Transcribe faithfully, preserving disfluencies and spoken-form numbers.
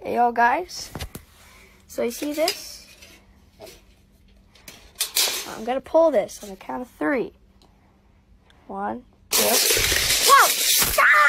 Hey, y'all guys. So you see this? I'm gonna pull this on the count of three. One, two. Whoa! Ah!